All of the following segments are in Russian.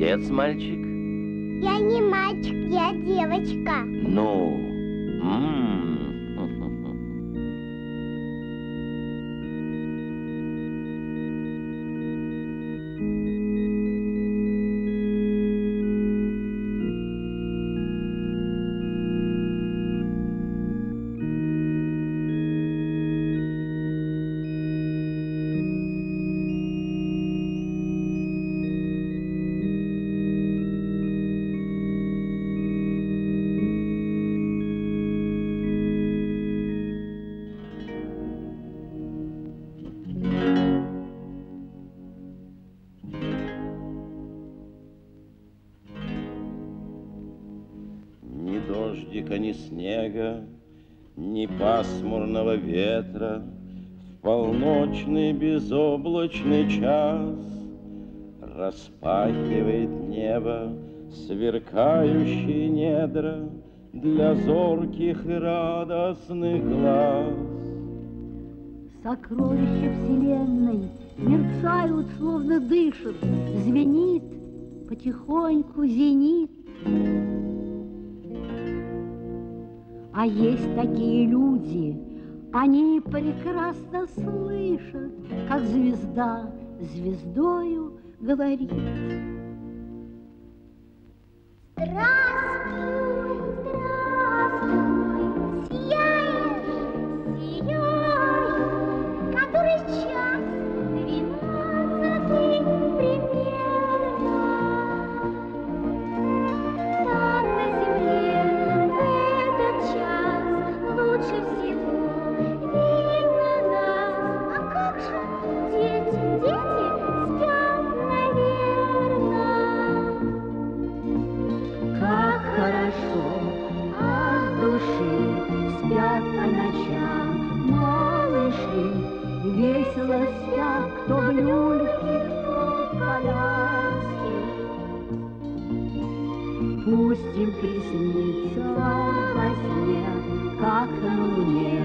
молодец, мальчик. Я не мальчик, я девочка. Ну. Ни дождика, ни снега, ни пасмурного ветра, в полночный безоблачный час распахивает небо сверкающие недра для зорких и радостных глаз. Сокровища вселенной мерцают, словно дышат, звенит, потихоньку зенит. А есть такие люди, они прекрасно слышат, как звезда звездою говорит. Здравствуй, здравствуй, сияешь, сияешь, который час 12 примерно. Там на земле в этот час лучше всего видно нас. А как же дети, дети спят, наверно. Как хорошо от души спят по ночам малыши, весело спят, кто в люльке, кто в коляске. Пусть им приснится во сне, как на луне,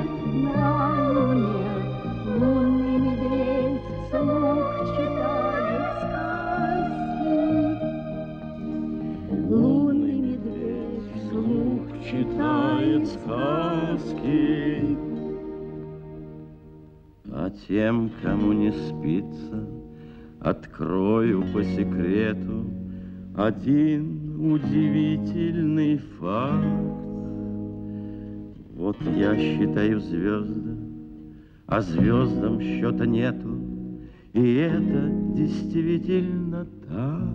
лунный медведь вслух читает сказки. Лунный медведь вслух читает сказки. А тем, кому не спится, открою по секрету один удивительный факт. Вот я считаю звезды, а звездам счета нету, и это действительно так.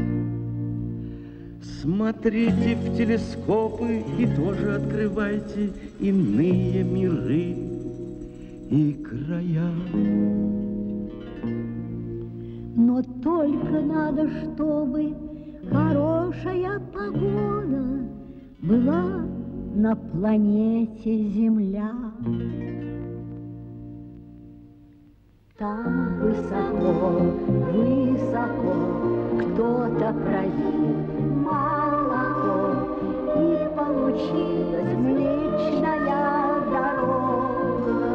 Смотрите в телескопы и тоже открывайте иные миры и края. Но только надо, чтобы хорошая погода была на планете Земля. Там высоко, высоко кто-то пролил молоко, и получилась Млечная дорога.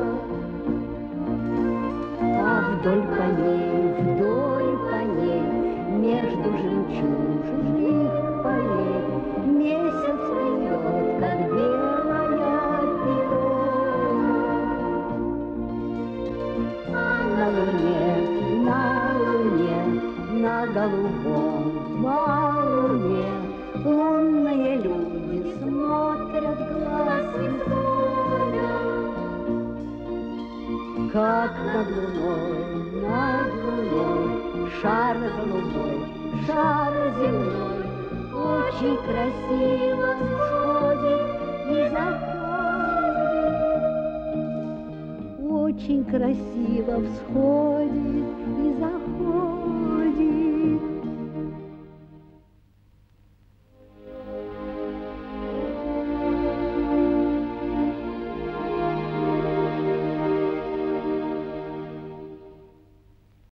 А вдоль по ней, между жемчужных полей, месяц плывет, как белая пирога. А на луне, на голубом валуне лунные люди смотрят глаз из моря. Как над луной, шар голубой, шар земной, очень красиво всходит и заходит, очень красиво всходит